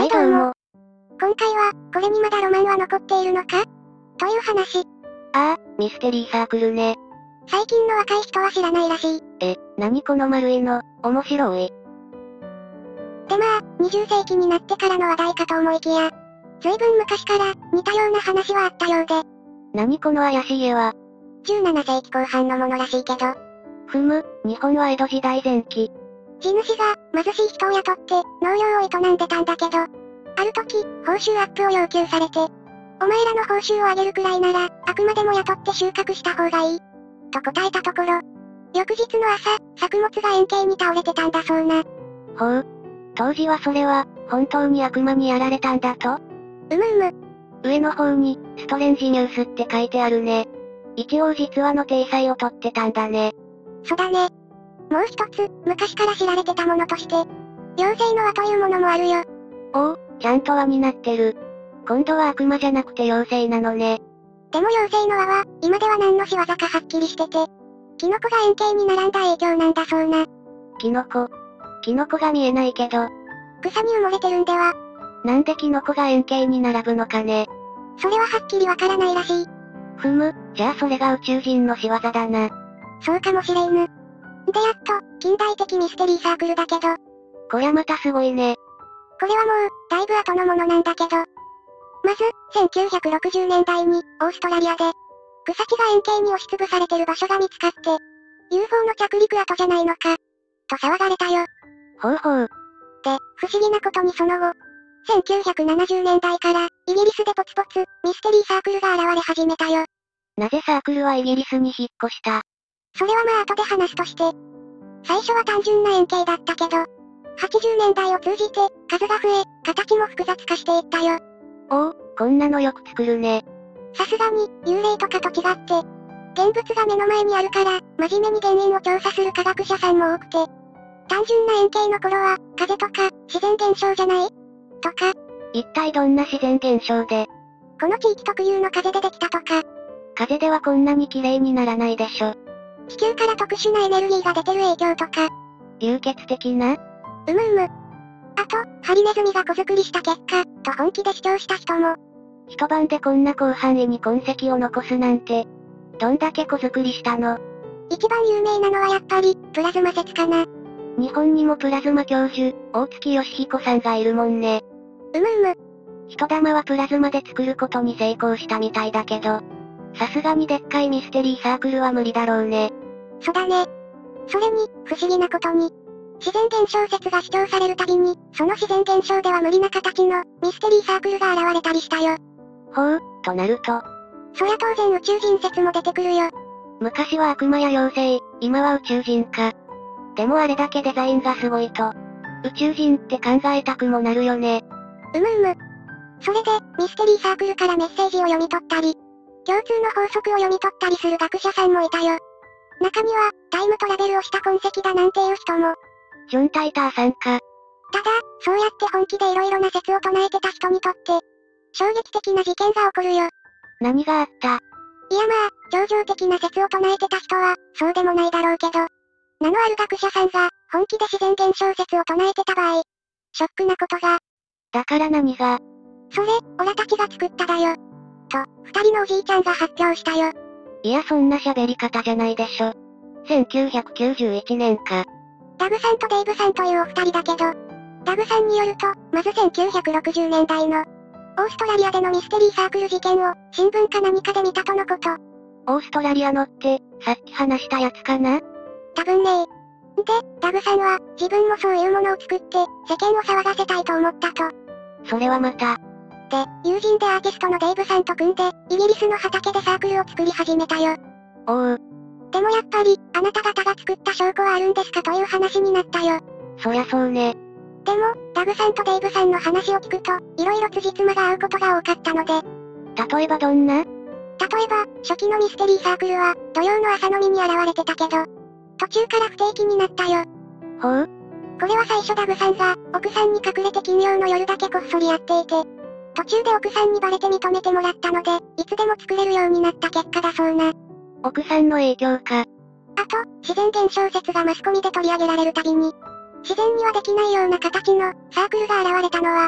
はいどうも。 今回は、これにまだロマンは残っているのかという話。 ああ、ミステリーサークルね。 最近の若い人は知らないらしい。 何この丸いの、面白い。 でまあ、20世紀になってからの話題かと思いきや、随分昔から、似たような話はあったようで。 何この怪しい家は。 17世紀後半のものらしいけど。 日本は江戸時代前期。 地主が、貧しい人を雇って、農業を営んでたんだけど、ある時、報酬アップを要求されて、お前らの報酬を上げるくらいなら、あくまでも雇って収穫した方がいい。と答えたところ、翌日の朝、作物が円形に倒れてたんだそうな。 ほう。当時はそれは、本当に悪魔にやられたんだと？ 上の方に、ストレンジニュースって書いてあるね。一応実話の体裁をとってたんだね。 そうだね。もう一つ、昔から知られてたものとして、妖精の輪というものもあるよ。 おお、ちゃんと輪になってる。今度は悪魔じゃなくて妖精なのね。 でも妖精の輪は、今では何の仕業かはっきりしてて、キノコが円形に並んだ影響なんだそうな。 キノコが見えないけど。 草に埋もれてるんでは。 なんでキノコが円形に並ぶのかね。 それははっきりわからないらしい。 じゃあそれが宇宙人の仕業だな。 そうかもしれんぬ。でやっと、近代的ミステリーサークルだけど。 こりゃまたすごいね。 これはもう、だいぶ後のものなんだけど。まず、1960年代に、オーストラリアで、草木が円形に押しつぶされてる場所が見つかって、UFO の着陸跡じゃないのか、と騒がれたよ。 ほうほう。 で、不思議なことにその後、1970年代から、イギリスでポツポツ、ミステリーサークルが現れ始めたよ。 なぜサークルはイギリスに引っ越した？ それはまあ後で話すとして。最初は単純な円形だったけど、80年代を通じて、数が増え、形も複雑化していったよ。 おお、こんなのよく作るね。 さすがに、幽霊とかと違って、現物が目の前にあるから、真面目に原因を調査する科学者さんも多くて、単純な円形の頃は、風とか、自然現象じゃないとか。 一体どんな自然現象で？ この地域特有の風でできたとか。 風ではこんなに綺麗にならないでしょ。 地球から特殊なエネルギーが出てる影響とか。 流血的な？ あと、ハリネズミが子作りした結果、と本気で主張した人も。 一晩でこんな広範囲に痕跡を残すなんて、どんだけ子作りしたの？ 一番有名なのはやっぱり、プラズマ説かな。 日本にもプラズマ教授、大月義彦さんがいるもんね。人玉はプラズマで作ることに成功したみたいだけど、さすがにでっかいミステリーサークルは無理だろうね。 そうだね。それに、不思議なことに、自然現象説が主張されるたびに、その自然現象では無理な形の、ミステリーサークルが現れたりしたよ。 ほう、となると。 そりゃ当然宇宙人説も出てくるよ。 昔は悪魔や妖精、今は宇宙人か。でもあれだけデザインがすごいと、宇宙人って考えたくもなるよね。 それで、ミステリーサークルからメッセージを読み取ったり、共通の法則を読み取ったりする学者さんもいたよ。中には、タイムトラベルをした痕跡だなんていう人も。 ジョン・タイターさんか。 ただ、そうやって本気で色々な説を唱えてた人にとって、衝撃的な事件が起こるよ。 何があった？ いやまあ、超常的な説を唱えてた人は、そうでもないだろうけど、名のある学者さんが、本気で自然現象説を唱えてた場合、ショックなことが。 だから何が？ それ、オラたちが作っただよ。と、二人のおじいちゃんが発表したよ。 いやそんな喋り方じゃないでしょ。1991年か。 ダグさんとデイブさんというお二人だけど、ダグさんによると、まず1960年代の、オーストラリアでのミステリーサークル事件を、新聞か何かで見たとのこと。 オーストラリアのって、さっき話したやつかな？ 多分ね。で、ダグさんは、自分もそういうものを作って、世間を騒がせたいと思ったと。 それはまた。 で、友人でアーティストのデイブさんと組んで、イギリスの畑でサークルを作り始めたよ。 おう。 でもやっぱり、あなた方が作った証拠はあるんですかという話になったよ。 そりゃそうね。 でも、ダグさんとデイブさんの話を聞くと、色々辻褄が合うことが多かったので。 例えばどんな？ 例えば、初期のミステリーサークルは、土曜の朝飲みに現れてたけど、途中から不定期になったよ。 ほう？ これは最初ダグさんが、奥さんに隠れて金曜の夜だけこっそりやっていて、途中で奥さんにバレて認めてもらったので、いつでも作れるようになった結果だそうな。 奥さんの影響か。 あと、自然現象説がマスコミで取り上げられるたびに、自然にはできないような形のサークルが現れたのは、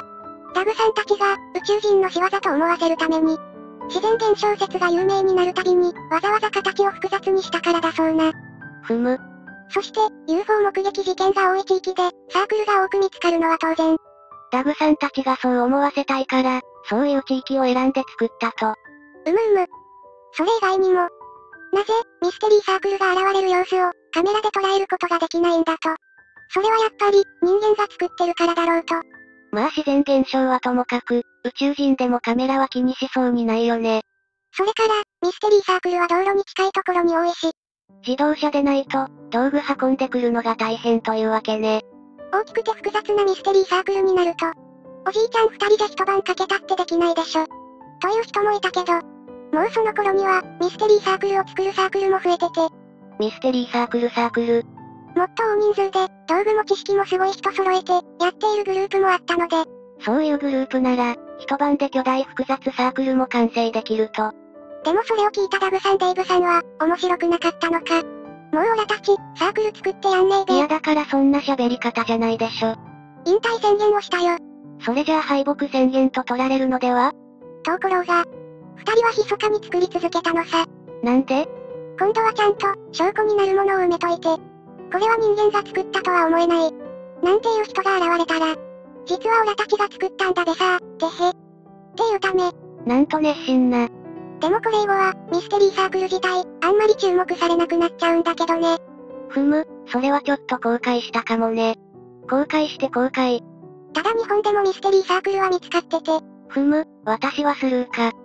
ダグさんたちが、宇宙人の仕業と思わせるために、自然現象説が有名になるたびに、わざわざ形を複雑にしたからだそうな。 ふむ。 そして、UFO 目撃事件が多い地域で、サークルが多く見つかるのは当然。 ダグさんたちがそう思わせたいから、そういう地域を選んで作ったと。 それ以外にも、なぜ、ミステリーサークルが現れる様子を、カメラで捉えることができないんだと。それはやっぱり、人間が作ってるからだろうと。 まあ自然現象はともかく、宇宙人でもカメラは気にしそうにないよね。 それから、ミステリーサークルは道路に近いところに多いし、 自動車でないと、道具運んでくるのが大変というわけね。 大きくて複雑なミステリーサークルになると、おじいちゃん二人で一晩かけたってできないでしょ。という人もいたけど、もうその頃には、ミステリーサークルを作るサークルも増えてて、 ミステリーサークル。 もっと大人数で、道具も知識もすごい人揃えて、やっているグループもあったので、 そういうグループなら、一晩で巨大複雑サークルも完成できると。 でもそれを聞いたダグさんデイブさんは、面白くなかったのか。もうオラたち、サークル作ってやんねえべ。 いやだからそんな喋り方じゃないでしょ。 引退宣言をしたよ。 それじゃあ敗北宣言と取られるのでは？ ところが、二人は密かに作り続けたのさ。 なんで？ 今度はちゃんと、証拠になるものを埋めといて。これは人間が作ったとは思えない。なんていう人が現れたら、実はオラたちが作ったんだべさー、てへ。っていうため。 なんと熱心な。 でもこれ以後は、ミステリーサークル自体、あんまり注目されなくなっちゃうんだけどね。 ふむ、それはちょっと後悔したかもね。後悔して後悔。 ただ日本でもミステリーサークルは見つかってて。 ふむ、私はスルーか。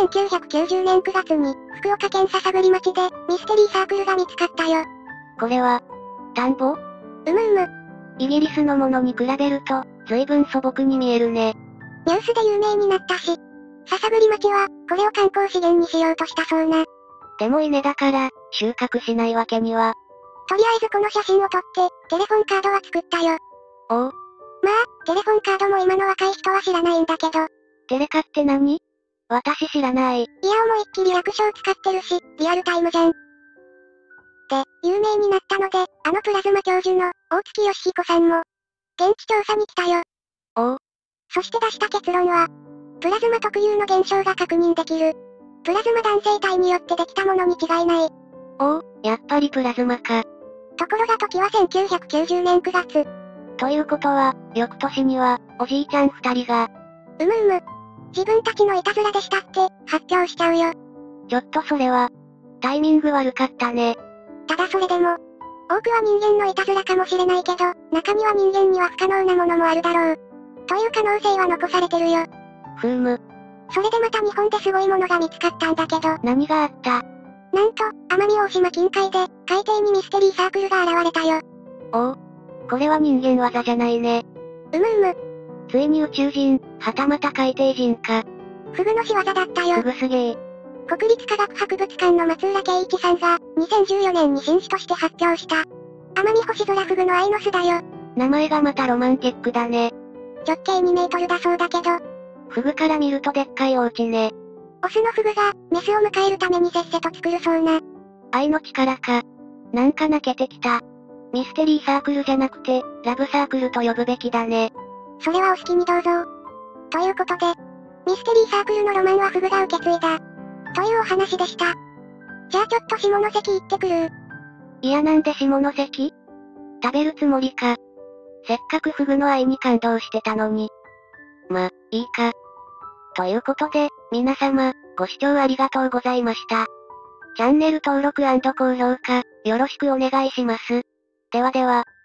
1990年9月に、福岡県篠栗町で、ミステリーサークルが見つかったよ。 これは、田んぼ？イギリスのものに比べると、随分素朴に見えるね。 ニュースで有名になったし、篠栗町は、これを観光資源にしようとしたそうな。 でも稲だから、収穫しないわけには。 とりあえずこの写真を撮って、テレフォンカードは作ったよ。 おう。 まあ、テレフォンカードも今の若い人は知らないんだけど。 テレカって何？私知らない。 いや思いっきり略称使ってるし、リアルタイムじゃん。で、有名になったので、あのプラズマ教授の、大月義彦さんも、現地調査に来たよ。 おう。 そして出した結論は、プラズマ特有の現象が確認できる。プラズマ弾性体によってできたものに違いない。 おう、やっぱりプラズマか。 ところが時は1990年9月。 ということは、翌年には、おじいちゃん二人が、 自分たちのいたずらでしたって、発表しちゃうよ。 ちょっとそれは、タイミング悪かったね。 ただそれでも、多くは人間のいたずらかもしれないけど、中には人間には不可能なものもあるだろう。という可能性は残されてるよ。それでまた日本ですごいものが見つかったんだけど。 何があった？ なんと、奄美大島近海で、海底にミステリーサークルが現れたよ。 おう。これは人間技じゃないね。ついに宇宙人、はたまた海底人か。 フグの仕業だったよ。 フグすげえ。 国立科学博物館の松浦圭一さんが、2014年に新種として発表した、奄美星空フグの愛の巣だよ。 名前がまたロマンティックだね。 直径2メートルだそうだけど。 フグから見るとでっかいお家ね。 オスのフグが、メスを迎えるためにせっせと作るそうな。 愛の力か。なんか泣けてきた。ミステリーサークルじゃなくて、ラブサークルと呼ぶべきだね。 それはお好きにどうぞ。ということで、ミステリーサークルのロマンはフグが受け継いだ。というお話でした。じゃあちょっと下関行ってくる。 いやなんで下関？食べるつもりか。せっかくフグの愛に感動してたのに。ま、いいか。ということで、皆様、ご視聴ありがとうございました。チャンネル登録&高評価、よろしくお願いします。ではでは。